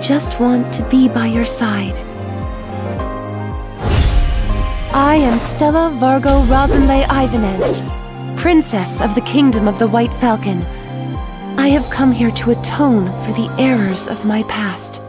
just want to be by your side. I am Stella Vargo Rosenley Ivanez, Princess of the Kingdom of the White Falcon. I have come here to atone for the errors of my past.